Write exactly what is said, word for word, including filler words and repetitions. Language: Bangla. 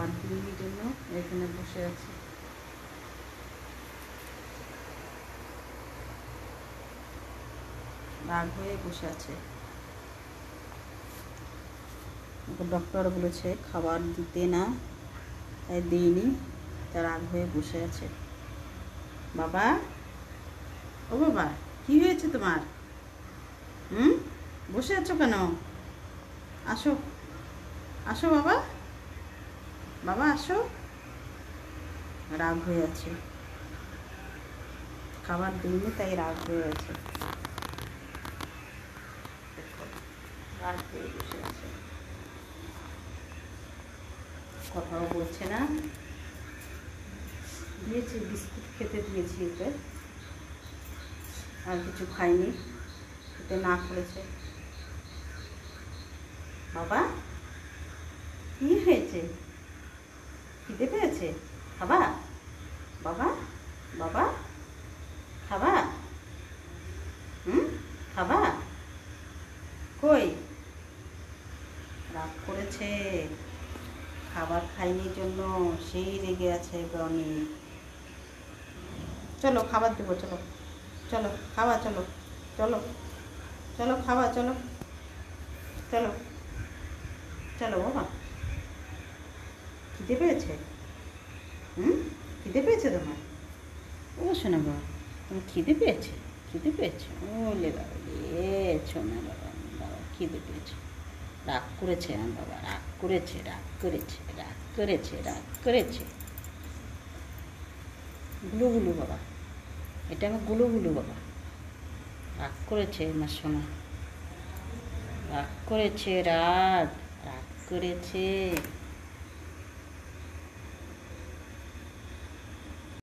খাবার দিইনি জন্য এখানে বসে আছে। রাগ হয়ে বসে আছে। ডক্টর বলেছে খাবার দিতে না, তাই দিইনি, তার রাগ হয়ে বসে আছে। বাবা, ও বাবা, কি হয়েছে তোমার? হুম, বসে আছো কেন? আসো, আসো বাবা, বাবা আসো। রাগ হয়ে আছে, খাবার দিইনি তাই রাগ হয়ে আছে। রাগ হয়ে বসে আছে, কথাও বলছে না। দিয়েছি বিস্কুট খেতে দিয়েছি ওকে, আর কিছু খাইনি, খেতে না করেছে। বাবা, কি হয়েছে? খিদে পেয়েছে? খাবা? বাবা, বাবা, খাবা? হুম, খাবা? কই? রাগ করেছে, খাবার খাইনি জন্য সেই রেগে আছে অনেক। চলো খাবার দেবো, চলো চলো খাওয়া, চলো চলো চলো খাওয়া, চলো চলো চলো বাবা। খিদে পেয়েছে? হুম, খিদে পেয়েছে তোমার? ও শোনা বাবা, তোমার খিদে পেয়েছে? খিদে পেয়েছে? ওলে বাবা রে, শোনা বাবা, বাবা খিদে পেয়েছে। রাগ করেছে আমার বাবা, রাগ করেছে, রাগ করেছে, রাগ করেছে, রাগ করেছে। গুলু গুলু বাবা, এটা আমার গুলু গুলু বাবা। রাগ করেছে আমার সোনা, রাগ করেছে, রাগ রাগ করেছে।